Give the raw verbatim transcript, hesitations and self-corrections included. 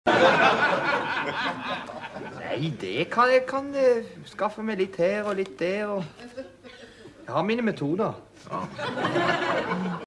Nei, det kan jeg kan eh, skaffe meg litt her og litt der, og... Jeg har mine metoder. Ja.